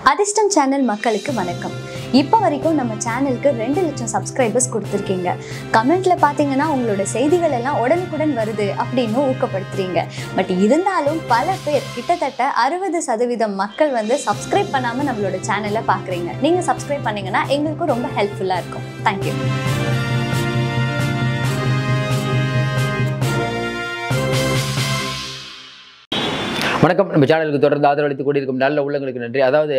அதிர்ஷ்டம் சேனல் மக்களுக்கு வணக்கம். இப்போ வரைக்கும் நம்ம சேனலுக்கு 2 லட்சம் சப்ஸ்கிரைபர்ஸ் கொடுத்துருக்கீங்க. கமெண்ட்ல பார்த்தீங்கன்னா உங்களோட செய்திகள் எல்லாம் உடனுக்குடன் வருது அப்படின்னு ஊக்கப்படுத்துறீங்க. பட் இருந்தாலும் பல பேர் கிட்டத்தட்ட 60% மக்கள் சப்ஸ்கிரைப் பண்ணாமல் நம்மளோட சேனலை பார்க்குறீங்க. நீங்கள் சப்ஸ்கிரைப் பண்ணீங்கன்னா எங்களுக்கும் ரொம்ப ஹெல்ப்ஃபுல்லாக இருக்கும். தேங்க்யூ. வணக்கம். நம்ம சேனலுக்கு தொடர்ந்து ஆதரவளித்து கூடியிருக்கும் நல்ல உள்ளங்களுக்கு நன்றி. அதாவது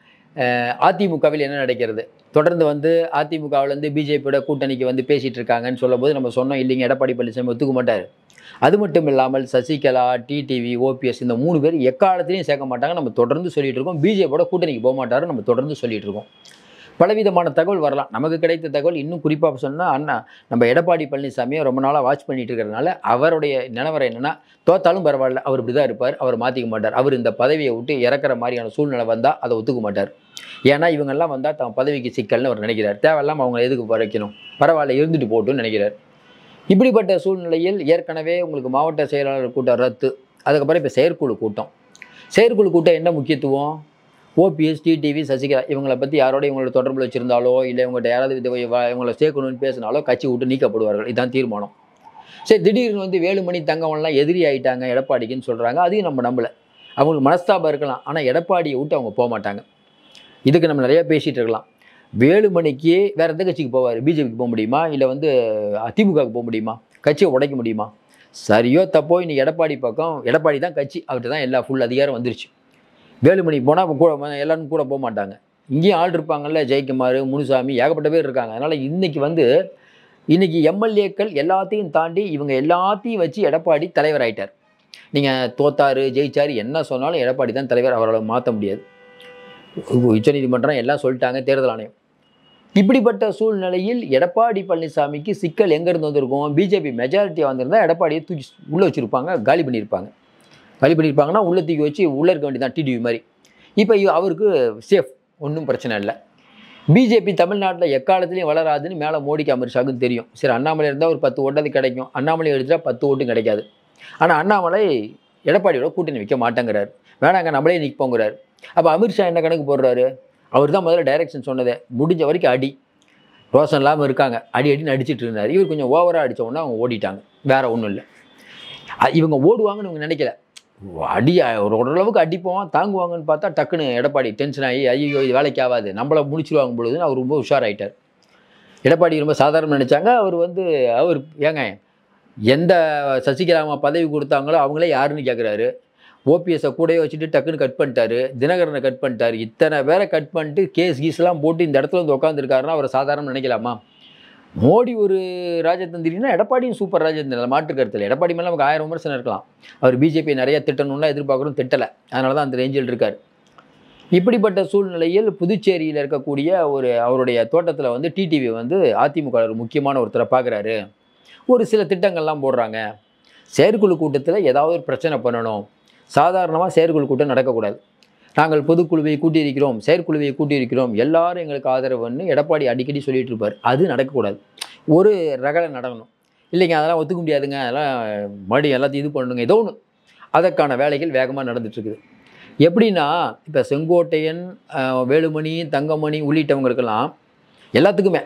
அதிமுகவில் என்ன நடக்கிறது, தொடர்ந்து அதிமுகவிலேருந்து பிஜேபியோட கூட்டணிக்கு பேசிகிட்டு இருக்காங்கன்னு சொல்லும்போது நம்ம சொன்னோம், இல்லைங்க எடப்பாடி பழனிசாமி ஒத்துக்க மாட்டார். அது மட்டும் இல்லாமல் சசிகலா, டிடிவி, ஓபிஎஸ் இந்த 3 பேர் எக்காலத்திலையும் சேர்க்க மாட்டாங்க நம்ம தொடர்ந்து சொல்லிட்டு இருக்கோம். பிஜேபியோட கூட்டணிக்கு போக மாட்டாரு நம்ம தொடர்ந்து சொல்லிட்டு இருக்கோம். பலவிதமான தகவல் வரலாம். நமக்கு கிடைத்த தகவல் இன்னும் குறிப்பாக சொன்னால், அண்ணா நம்ம எடப்பாடி பழனிசாமியை ரொம்ப நாளாக வாட்ச் பண்ணிட்டு இருக்கிறதுனால அவருடைய நிலவரம் என்னென்னா, தோத்தாலும் பரவாயில்ல, அவர் இப்படி தான் இருப்பார், அவர் மாற்றிக்க மாட்டார். அவர் இந்த பதவியை விட்டு இறக்குற மாதிரியான சூழ்நிலை வந்தால் அதை ஒத்துக்க மாட்டார். ஏன்னா இவங்கெல்லாம் வந்தால் தன் பதவிக்கு சிக்கல்னு அவர் நினைக்கிறார். தேவையில்லாமல் அவங்க எதுக்கு வைக்கணும், பரவாயில்ல இருந்துட்டு போட்டுன்னு நினைக்கிறார். இப்படிப்பட்ட சூழ்நிலையில் ஏற்கனவே உங்களுக்கு மாவட்ட செயலாளர் கூட்டம் ரத்து, அதுக்கப்புறம் இப்போ செயற்குழு கூட்டம். செயற்குழு கூட்டம் என்ன முக்கியத்துவம், ஓபிஎஸ், டிடிவி, சசிகலா இவங்களை பற்றி யாரோட இவங்களோட தொடர்பில் வச்சுருந்தாலோ இல்லை இவங்கள்ட்ட யாராவது இவங்களை சேர்க்கணும்னு பேசினாலோ கட்சி விட்டு நீக்கப்படுவார்கள். இதுதான் தீர்மானம். சரி, திடீர்னு வேலுமணி, தங்கமணிலாம் எதிரி ஆகிட்டாங்க எடப்பாடிக்குன்னு சொல்கிறாங்க. அதையும் நம்ம நம்பலை. அவங்களுக்கு மனஸ்தாபம் இருக்கலாம், ஆனால் எடப்பாடியை விட்டு அவங்க போக மாட்டாங்க. இதுக்கு நம்ம நிறையா பேசிகிட்டு இருக்கலாம். வேலுமணிக்கு வேறு எந்த கட்சிக்கு போவார்? பிஜேபிக்கு போக முடியுமா, இல்லை அதிமுகவுக்கு போக முடியுமா, கட்சியை உடைக்க முடியுமா? சரியோ தப்போ இன்னைக்கு எடப்பாடி பக்கம், எடப்பாடி தான் கட்சி, அவர்கிட்ட தான் எல்லா ஃபுல் அதிகாரம் வந்துருச்சு. வேலுமணிக்கு போனால் கூட எல்லாரும் கூட போக மாட்டாங்க. இங்கேயும் ஆள் இருப்பாங்கல்ல, ஜெயக்குமார், முனுசாமி, ஏகப்பட்ட பேர் இருக்காங்க. அதனால் இன்னைக்கு எம்எல்ஏக்கள் எல்லாத்தையும் தாண்டி இவங்க எல்லாத்தையும் வச்சு எடப்பாடி தலைவர் ஆகிட்டார். நீங்கள் தோத்தாரு ஜெயிச்சார் என்ன சொன்னாலும் எடப்பாடி தான் தலைவர், அவரால் மாற்ற முடியாது. உச்சநீதிமன்றம் எல்லாம் சொல்லிட்டாங்க, தேர்தல் ஆணையம். இப்படிப்பட்ட சூழ்நிலையில் எடப்பாடி பழனிசாமிக்கு சிக்கல் எங்கேருந்து வந்திருக்கும்? பிஜேபி மெஜாரிட்டியாக வந்திருந்தால் எடப்பாடியை தூக்கி உள்ளே வச்சுருப்பாங்க, காலி பண்ணியிருப்பாங்கன்னா உள்ளே தூக்கி வச்சு உள்ளே இருக்க வேண்டியதான், டிடிவி மாதிரி. இப்போ அவருக்கு சேஃப், ஒன்றும் பிரச்சனை இல்லை. பிஜேபி தமிழ்நாட்டில் எக்காலத்துலேயும் வளராதுன்னு மேலே மோடிக்கு அமித்ஷாவுக்கும் தெரியும். சரி, அண்ணாமலை இருந்தால் ஒரு 10 ஓட்டாவது கிடைக்கும், அண்ணாமலை எடுத்தால் 10 ஓட்டும் கிடைக்காது. ஆனால் அண்ணாமலை எடப்பாடியோட கூட்டணி வைக்க மாட்டேங்கிறார், வேணாங்க நம்மளே நிற்போங்கிறார். அப்போ அமித்ஷா என்ன கணக்கு போடுறாரு? அவர் தான் முதல்ல டைரக்ஷன் சொன்னதே, முடிஞ்ச வரைக்கும் அடி, ரோசன் இல்லாமல் இருக்காங்க, அடின்னு அடிச்சுட்டு இருந்தார். இவர் கொஞ்சம் ஓவராக அடித்த உடனே அவங்க ஓடிட்டாங்க, வேறு ஒன்றும் இல்லை. இவங்க ஓடுவாங்கன்னு இவங்க நினைக்கல. ஓரளவுக்கு அடிப்போம் தாங்குவாங்கன்னு பார்த்தா டக்குன்னு எடப்பாடி டென்ஷன் ஆகி, ஐயோ இது வேலைக்கு ஆகாது, நம்மளை முடிச்சிருவாங்க பொழுதுன்னு அவர் ரொம்ப உஷாராயிட்டார். எடப்பாடி ரொம்ப சாதாரணம் நினச்சாங்க. அவர் ஏங்க எந்த சசிகலாமா பதவி கொடுத்தாங்களோ அவங்களே யாருன்னு கேட்குறாரு. ஓபிஎஸை கூடயே வச்சுட்டு டக்குன்னு கட் பண்ணிட்டாரு, தினகரனை கட் பண்ணிட்டாரு, இத்தனை பேரை கட் பண்ணிட்டு கீஸ்லாம் போட்டு இந்த இடத்துல உட்காந்துருக்காருன்னா அவரை சாதாரணம் நினைக்கலாமா? மோடி ஒரு ராஜதந்திரினா எடப்பாடியும் சூப்பர் ராஜதந்திரி, மாற்று கருத்தில். எடப்பாடி மேலே நமக்கு 1000 விமர்சனம் இருக்கலாம். அவர் பிஜேபி நிறைய திட்டணும்னா எதிர்பார்க்குறோம், திட்டலை. அதனால தான் அந்த ரேஞ்சில் இருக்கார். இப்படிப்பட்ட சூழ்நிலையில் புதுச்சேரியில் இருக்கக்கூடிய அவருடைய தோட்டத்தில் டிடிவி அதிமுக ஒரு முக்கியமான ஒருத்தரை பார்க்குறாரு. ஒரு சில திட்டங்கள்லாம் போடுறாங்க. செயற்குழு கூட்டத்தில் ஏதாவது ஒரு பிரச்சனை பண்ணணும். சாதாரணமாக செயற்குழு கூட்டம் நடக்கக்கூடாது. நாங்கள் பொதுக்குழுவை கூட்டியிருக்கிறோம், செயற்குழுவை கூட்டியிருக்கிறோம், எல்லாரும் எங்களுக்கு ஆதரவுன்னு எடப்பாடி அடிக்கடி சொல்லிட்டு இருப்பார். அது நடக்கக்கூடாது. ஒரு ரகலை நடக்கணும். இல்லைங்க அதெல்லாம் ஒத்துக்க முடியாதுங்க, அதெல்லாம் மறுபடியும் எல்லாத்தையும் இது பண்ணணுங்க, ஏதோ ஒன்று. அதற்கான வேலைகள் வேகமாக நடந்துட்டுருக்குது. எப்படின்னா இப்போ செங்கோட்டையன், வேலுமணி, தங்கமணி உள்ளிட்டவங்களுக்கெல்லாம் எல்லாத்துக்குமே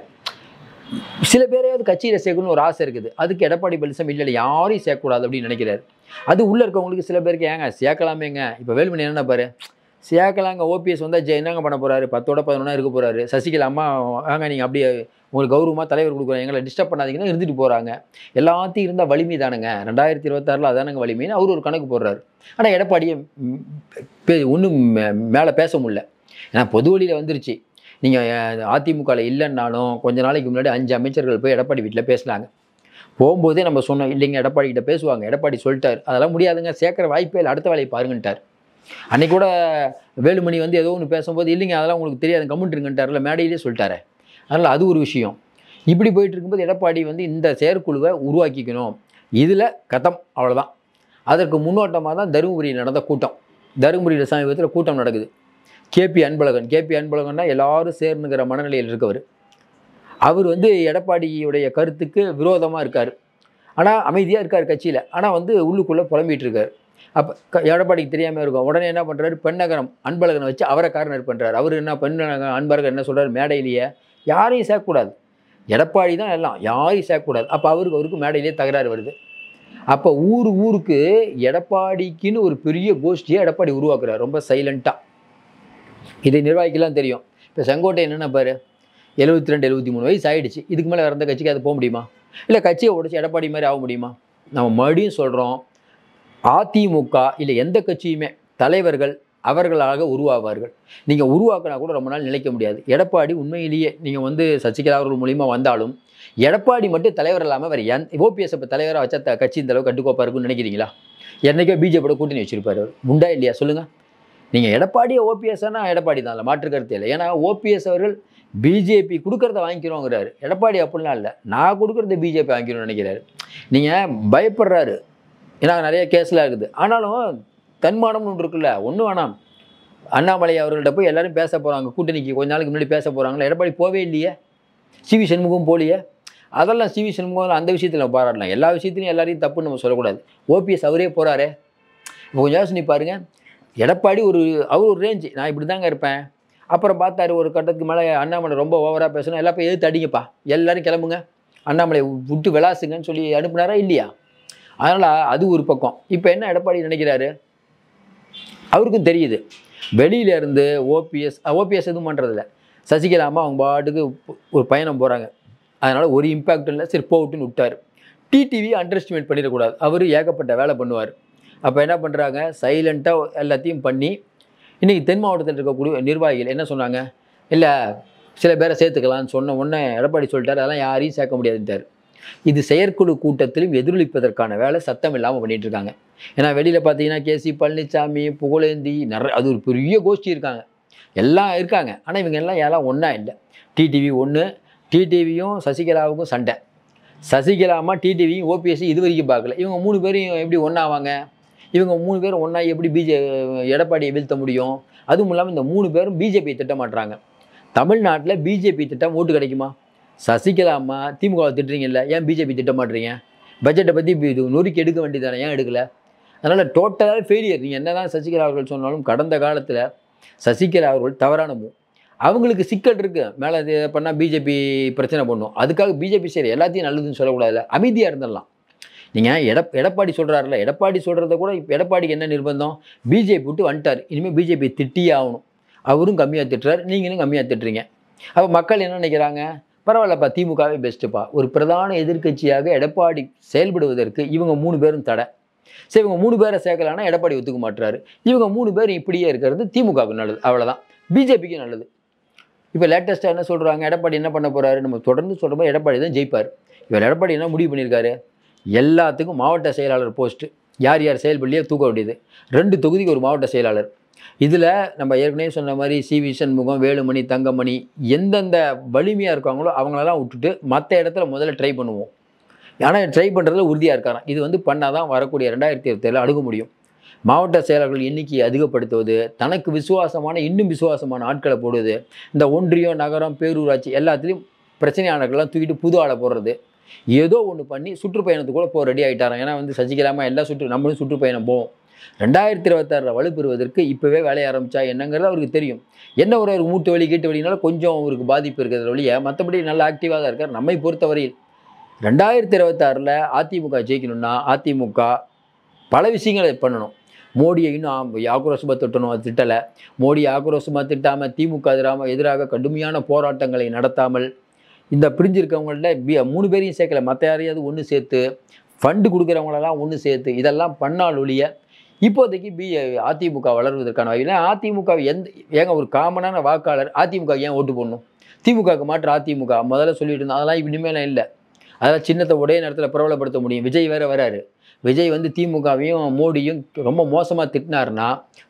சில பேரையாவது கட்சியில் சேர்க்கணும்னு ஒரு ஆசை இருக்குது. அதுக்கு எடப்பாடி பழனிசாமி இல்லை யாரையும் சேர்க்கக்கூடாது அப்படின்னு நினைக்கிறார். அது உள்ளே இருக்கவங்களுக்கு சில பேருக்கு ஏங்க சேர்க்கலாமேங்க. இப்போ வேலுமணி என்ன பாரு, சேர்க்கலாங்க. ஓபிஎஸ் வந்தால் என்னங்க பண்ண போகிறாரு, 10ஓட 11 இருக்க போகிறாரு. சசிகலா அம்மா வாங்க நீங்கள் அப்படியே உங்களுக்கு கௌரவமாக தலைவர் கொடுக்குறோம், எங்களை டிஸ்டர்ப் பண்ணாதீங்கன்னா இருந்துட்டு போகிறாங்க. எல்லாத்தையும் இருந்தால் வலிமை தானுங்க, 2026 அதானுங்க வலிமைன்னு அவர் ஒரு கணக்கு போடுறாரு. ஆனால் எடப்பாடியை ஒன்றும் மேலே பேச முடியல. ஏன்னா பொது வழியில் வந்துருச்சு. நீங்கள் அதிமுகவில் இல்லைன்னாலும் கொஞ்ச நாளைக்கு முன்னாடி 5 அமைச்சர்கள் போய் எடப்பாடி வீட்டில் பேசினாங்க. போகும்போதே நம்ம சொன்னோம், இல்லைங்க எடப்பாடி கிட்ட பேசுவாங்க, எடப்பாடி சொல்லிட்டார், அதெல்லாம் முடியாதுங்க, சேர்க்குற வாய்ப்பே இல்லை, அடுத்த வேலையை பாருங்கன்ட்டார். அன்றைக்கி கூட வேலுமணி ஏதோ ஒன்று பேசும்போது, இல்லைங்க அதெல்லாம் உங்களுக்கு தெரியாது கம்முன்ட்டுருங்கன்ட்டார்ல, மேடையிலே சொல்லிட்டாரு. அதனால் அது ஒரு விஷயம். இப்படி போயிட்டு இருக்கும்போது எடப்பாடி இந்த செயற்குழுவை உருவாக்கிக்கணும், இதில் கதம், அவ்வளோதான். அதற்கு முன்னோட்டமாக தான் தருமபுரியில் நடந்த கூட்டம். தருமபுரியில் சமீபத்தில் கூட்டம் நடக்குது. கேபி அன்பழகன்னா எல்லாரும் சேர்ந்துங்கிற மனநிலையில் இருக்கவர். அவர் எடப்பாடியுடைய கருத்துக்கு விரோதமாக இருக்கார். ஆனால் அமைதியாக இருக்கார் கட்சியில். ஆனால் உள்ளுக்குள்ளே புலம்பிகிட்டு இருக்கார். அப்போ எடப்பாடிக்கு தெரியாமல் இருக்கும். உடனே என்ன பண்ணுறாரு, பெண்ணகரம் அன்பழகனை வச்சு அவரை கார்னர் பண்ணுறாரு. அவர் என்ன பெண்ணகரம் அன்பழகன் என்ன சொல்கிறார், மேடையிலேயே யாரையும் சேர்க்கக்கூடாது, எடப்பாடி தான் எல்லாம், யாரையும் சேர்க்கக்கூடாது. அப்போ அவருக்கு மேடையிலேயே தகராறு வருது. அப்போ ஊருக்கு எடப்பாடிக்குன்னு ஒரு பெரிய கோஷ்டியை எடப்பாடி உருவாக்குறாரு, ரொம்ப சைலண்ட்டாக. இதை நிர்வாகிக்கெல்லாம் தெரியும். இப்போ செங்கோட்டை என்னென்ன பாரு, 72 73 வயசு ஆகிடுச்சு. இதுக்கு மேலே வேறு எந்த கட்சிக்கு அது போக முடியுமா? இல்லை கட்சியை உடைச்சி எடப்பாடி மாதிரி ஆக முடியுமா? நம்ம மறுபடியும் சொல்கிறோம், அதிமுக இல்லை எந்த கட்சியுமே தலைவர்கள் அவர்களாக உருவாவார்கள். நீங்கள் உருவாக்கினா கூட ரொம்ப நாள் நிலைக்க முடியாது. எடப்பாடி உண்மையிலேயே நீங்கள் வந்து சசிகலா அவர்கள் மூலிமா வந்தாலும் எடப்பாடி மட்டும் தலைவர் இல்லாமல் வேறு ஓபிஎஸ் இப்போ தலைவராக வச்சா கட்சி இந்த அளவு கட்டுக்கோப்பாக இருக்குன்னு நினைக்கிறீங்களா? என்றைக்கோ பிஜேபியோட கூட்டணி வச்சிருப்பார் அவர், உண்டா இல்லையா சொல்லுங்கள்? நீங்கள் எடப்பாடியை ஓபிஎஸ்னா எடப்பாடி தான், இல்லை மாற்று கருத்து இல்லை. ஏன்னா ஓபிஎஸ் அவர்கள் பிஜேபி கொடுக்குறத வாங்கிக்கிறோங்கிறாரு. எடப்பாடி அப்படிலாம் இல்லை, நான் கொடுக்குறத பிஜேபி வாங்கிக்கணும்னு நினைக்கிறாரு. நீங்கள் பயப்படுறாரு, ஏன்னா நிறைய கேஸ்லாம் இருக்குது. ஆனாலும் தன்மானம்னு ஒன்று இருக்குல்ல, ஒன்றும் வேணாம். அண்ணாமலை அவர்கள்ட்ட போய் எல்லாரும் பேச போகிறாங்க, கூட்டணிக்கு கொஞ்ச நாளைக்கு முன்னாடி பேச போகிறாங்களா, எடப்பாடி போவே இல்லையே, சிவி சண்முகம் போலியே. அதெல்லாம் சிவி சண்முகம் அந்த விஷயத்தில் நம்ம பாராட்டலாம். எல்லா விஷயத்துலையும் எல்லாரையும் தப்புன்னு நம்ம சொல்லக்கூடாது. ஓபிஎஸ் அவரே போகிறாரு. இப்போ கொஞ்சம் யோசனை பாருங்கள், எடப்பாடி அவர் ஒரு ரேஞ்சு, நான் இப்படி தாங்க இருப்பேன். அப்புறம் பார்த்தாரு ஒரு கட்டத்துக்கு மேலே அண்ணாமலை ரொம்ப ஓவராக பேசணும், எல்லாம் போய் எதிர்த்து அடிங்கப்பா, எல்லோரும் கிளம்புங்க, அண்ணாமலை விட்டு விளாசுங்கன்னு சொல்லி அனுப்புனாரா இல்லையா? அதனால் அது ஒரு பக்கம். இப்போ என்ன எடப்பாடி நினைக்கிறாரு, அவருக்கும் தெரியுது வெளியிலேருந்து ஓபிஎஸ் எதுவும் பண்ணுறதில்ல. சசிகலாமா அவங்க பாட்டுக்கு ஒரு பயணம் போகிறாங்க, அதனால் ஒரு இம்பேக்ட் இல்லை, சரி போட்டுன்னு விட்டார். டிடிவி அண்டர் எஸ்டிமேட் பண்ணிடக்கூடாது, அவர் ஏகப்பட்ட வேலை பண்ணுவார். அப்போ என்ன பண்ணுறாங்க, சைலண்ட்டாக எல்லாத்தையும் பண்ணி இன்றைக்கி தென் மாவட்டத்தில் இருக்கக்கூடிய நிர்வாகிகள் என்ன சொன்னாங்க, இல்லை சில பேரை சேர்த்துக்கலான்னு சொன்ன உடனே எடப்பாடி சொல்லிட்டார், அதெல்லாம் யாரையும் சேர்க்க முடியாதுன்ட்டார். இது செயற்குழு கூட்டத்திலும் எதிரொலிப்பதற்கான வேலை சத்தம் இல்லாமல் பண்ணிகிட்டு இருக்காங்க. ஏன்னா வெளியில் பார்த்தீங்கன்னா கேசி பழனிசாமி, புகழேந்தி, அது ஒரு பெரிய கோஷ்டி இருக்காங்க, எல்லாம் இருக்காங்க. ஆனால் இவங்க எல்லாம் யாரெல்லாம் ஒன்றா இல்லை. டிடிவி ஒன்று, டிடிவியும் சசிகலாவுக்கும் சண்டை, சசிகலாமா டிடிவியும் ஓபிஎஸ் இது வரைக்கும் பார்க்கல. இவங்க 3 பேரும் எப்படி ஒன்றாவாங்க? இவங்க 3 பேரும் ஒன்றா எப்படி எடப்பாடியை வீழ்த்த முடியும்? அதுவும் இல்லாமல் இந்த 3 பேரும் பிஜேபியை திட்ட மாட்டுறாங்க. தமிழ்நாட்டில் பிஜேபி திட்டம் ஓட்டு கிடைக்குமா? சசிகலாமா திமுகவை திட்டுறீங்கல்ல, ஏன் பிஜேபி திட்ட மாட்டுறீங்க? பட்ஜெட்டை பற்றி இது நொறுக்கி எடுக்க வேண்டியதானே, ஏன் எடுக்கலை? அதனால் டோட்டலாக ஃபெயிலியர். நீங்கள் என்ன தான் சசிகலா அவர்கள் சொன்னாலும் கடந்த காலத்தில் சசிகலா அவர்கள் தவறான அவங்களுக்கு சிக்கல் இருக்குது, மேலே இது பண்ணால் பிஜேபி பிரச்சனை பண்ணும். அதுக்காக பிஜேபி சரி எல்லாத்தையும் நல்லதுன்னு சொல்லக்கூடாதுல்ல, அமைதியாக இருந்துடலாம். நீங்கள் எடப்பாடி சொல்கிறாருல, எடப்பாடி சொல்கிறத கூட இப்போ எடப்பாடிக்கு என்ன நிர்பந்தம், பிஜேபி விட்டு வந்துட்டார், இனிமேல் பிஜேபி திட்டியே ஆகணும். அவரும் கம்மியாக திட்டுறாரு, நீங்களும் கம்மியாக திட்டுறீங்க. அப்போ மக்கள் என்ன நினைக்கிறாங்க, பரவாயில்லப்பா திமுகவே பெஸ்ட்டுப்பா. ஒரு பிரதான எதிர்க்கட்சியாக எடப்பாடி செயல்படுவதற்கு இவங்க 3 பேரும் தடை. சரி, இவங்க 3 பேரை சேர்க்கலான்னா எடப்பாடி ஒத்துக்க மாட்டுறாரு. இவங்க 3 பேரும் இப்படியே இருக்கிறது திமுகவுக்கு நல்லது, அவ்வளோதான். பிஜேபிக்கு நல்லது. இப்போ லேட்டஸ்ட்டாக என்ன சொல்கிறாங்க, எடப்பாடி என்ன பண்ண போகிறாரு, நம்ம தொடர்ந்து சொல்கிறப்ப எடப்பாடி தான் ஜெயிப்பார். இவர் எடப்பாடி என்ன முடிவு பண்ணியிருக்காரு, எல்லாத்துக்கும் மாவட்ட செயலாளர் போஸ்ட்டு யார் யார் செயல்பள்ளியே தூக்க வேண்டியது. 2 தொகுதிக்கு ஒரு மாவட்ட செயலாளர். இதில் நம்ம ஏற்கனவே சொன்ன மாதிரி சிவி சண்முகம், வேலுமணி, தங்கமணி எந்தெந்த வலிமையாக இருக்காங்களோ அவங்களெல்லாம் விட்டுட்டு மற்ற இடத்துல முதல்ல ட்ரை பண்ணுவோம். ஆனால் ட்ரை பண்ணுறதுல உறுதியாக இருக்காராம். இது வந்து பண்ணால் தான் வரக்கூடிய 2027 அணுக முடியும். மாவட்ட செயலாளர்கள் எண்ணிக்கையை அதிகப்படுத்துவது, தனக்கு இன்னும் விசுவாசமான ஆட்களை போடுவது, இந்த ஒன்றியம், நகரம், பேரூராட்சி எல்லாத்துலேயும் பிரச்சனையானவர்கள்லாம் தூக்கிட்டு புது ஆளை போடுறது, ஏதோ ஒன்று பண்ணி சுற்றுப்பயணத்துக்கு கூட போக ரெடி ஆகிட்டாராம். ஏன்னா வந்து சசிகலாமா எல்லா நம்மளும் சுற்றுப்பயணம் போவோம். 2026 வலுப்பெறுவதற்கு இப்போவே வேலையை ஆரம்பித்தா என்னங்கிறது அவருக்கு தெரியும். என்ன ஒரு மூட்டு வலி கீட்டு வலினால கொஞ்சம் அவருக்கு பாதிப்பு இருக்கிறது வழியை, மற்றபடி நல்லா ஆக்டிவாக தான் இருக்கார். நம்மை பொறுத்தவரையில் 2026 அதிமுக ஜெயிக்கணும்னா அதிமுக பல விஷயங்களை பண்ணணும். மோடியை இன்னும் ஆக்ரோஷமாக திட்டணும், அது திட்டலை. மோடியை ஆக்ரோஷமாக திட்டாமல் திமுக எதிராக கடுமையான போராட்டங்களை நடத்தாமல் இந்த பிரிஞ்சிருக்கவங்கள்ட்ட 3 பேரையும் சேர்க்கலை, மற்ற யாரையாவது ஒன்று சேர்த்து ஃபண்டு கொடுக்குறவங்களெல்லாம் ஒன்று சேர்த்து இதெல்லாம் பண்ணால் ஒழிய இப்போதைக்கு அதிமுக வளர்வதற்கான வாய்ப்பு. அதிமுக ஏங்க ஒரு காமனான வாக்காளர் அதிமுக ஏன் ஓட்டு போடணும்? திமுகவுக்கு மாற்று அதிமுக முதல்ல சொல்லிட்டு இருந்தோம், அதெல்லாம் இனிமேல் இல்லை. அதெல்லாம் சின்னத்தை ஒரே நேரத்தில் பிரபலப்படுத்த முடியும். விஜய் வேறு வராரு. விஜய் வந்து திமுகவையும் மோடியும் ரொம்ப மோசமாக திட்டினார்னா,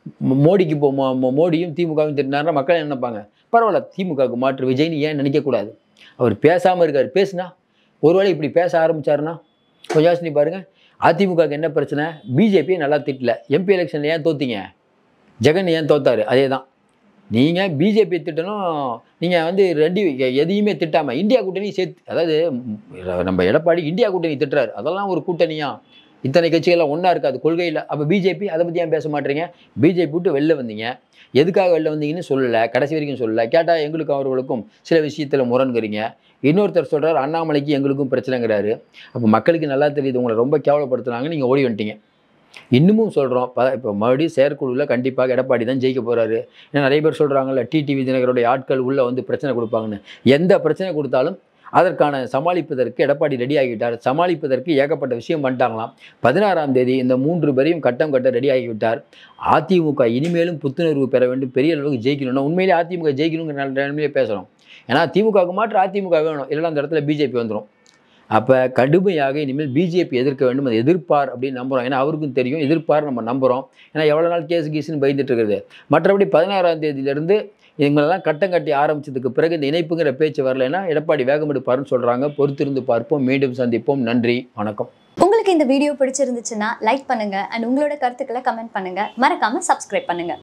மோடியும் திமுகவையும் திட்டினார்னா மக்கள் என்ன நினைப்பாங்க, பரவாயில்ல திமுகவுக்கு மாற்று விஜய்னு ஏன் நினைக்கக்கூடாது? அவர் பேசாமல் இருக்கார். பேசுனா ஒருவேளை இப்படி பேச ஆரம்பித்தாருன்னா கொஞ்சம் யோசனை பாருங்கள். அதிமுகவுக்கு என்ன பிரச்சனை, பிஜேபியை நல்லா திட்டல. எம்பி எலெக்ஷனில் ஏன் தோத்தீங்க, ஜெகன் ஏன் தோத்தார், அதே தான். நீங்கள் பிஜேபி திட்டணும், நீங்கள் வந்து எதையுமே திட்டாமல் இந்தியா கூட்டணி சேர்த்து, அதாவது நம்ம எடப்பாடி இந்தியா கூட்டணி திட்டுறாரு, அதெல்லாம் ஒரு கூட்டணியா? இத்தனை கட்சிகள்லாம் ஒன்றா இருக்காது கொள்கையில். அப்போ பிஜேபி அதை பற்றி ஏன் பேச மாட்டீங்க? பிஜேபி விட்டு வெளில வந்தீங்க, எதுக்காக வெளில வந்தீங்கன்னு சொல்லலை, கடைசி வரைக்கும் சொல்லலை. கேட்டால் எங்களுக்கும் அவர்களுக்கும் சில விஷயத்தில் முரண்கிறீங்க. இன்னொருத்தர் சொல்கிறார் அண்ணாமலைக்கு எங்களுக்கும் பிரச்சனைங்கிறாரு. அப்போ மக்களுக்கு நல்லா தெரியுது உங்களை ரொம்ப கேவலப்படுத்துனாங்க, நீங்கள் ஓடி வந்துட்டீங்க. இன்னமும் சொல்கிறோம், இப்போ மறுபடியும் செயற்குழுவில் கண்டிப்பாக எடப்பாடி தான் ஜெயிக்க போகிறாரு. ஏன்னா நிறைய பேர் சொல்கிறாங்கல்ல டிடிவி தினகருடைய ஆட்கள் உள்ளே வந்து பிரச்சனை கொடுப்பாங்கன்னு. எந்த பிரச்சனை கொடுத்தாலும் அதற்கான சமாளிப்பதற்கு எடப்பாடி ரெடி ஆகிவிட்டார். சமாளிப்பதற்கு ஏகப்பட்ட விஷயம் பண்ணிட்டாங்களாம். 16ஆம் தேதி இந்த 3 பேரையும் கட்டம் கட்ட ரெடி ஆகிவிட்டார். அதிமுக இனிமேலும் புத்துணர்வு பெற வேண்டும், பெரிய அளவுக்கு ஜெயிக்கணும்னா உண்மையிலே அதிமுக ஜெயிக்கணுங்கிற நிலைமையிலே பேசுகிறோம். ஏன்னா திமுகவுக்கு மாற்று அதிமுக வேணும், இல்லைன்னா அந்த இடத்துல பிஜேபி வந்துடும். அப்போ கடுமையாக இனிமேல் பிஜேபி எதிர்க்க வேண்டும், அதை எதிர்ப்பார் அப்படின்னு நம்புகிறோம். ஏன்னா அவருக்கும் தெரியும் எதிர்ப்பார், நம்ம நம்புகிறோம். ஏன்னா எவ்வளோ நாள் கேஸு கீஸுன்னு பயந்துட்டு இருக்குது. மற்றபடி 16ஆம் தேதியிலேருந்து இவங்களெல்லாம் கட்டம் கட்டி ஆரம்பித்ததுக்கு பிறகு இந்த இணைப்புங்கிற பேச்சு வரலைன்னா எடப்பாடி வேகம் எடுப்பாருன்னு சொல்கிறாங்க. பொறுத்திருந்து பார்ப்போம். மீண்டும் சந்திப்போம். நன்றி, வணக்கம். உங்களுக்கு இந்த வீடியோ பிடிச்சிருந்துச்சுன்னா லைக் பண்ணுங்க அண்ட் உங்களோட கருத்துக்களை கமெண்ட் பண்ணுங்க. மறக்காம சப்ஸ்கிரைப் பண்ணுங்க.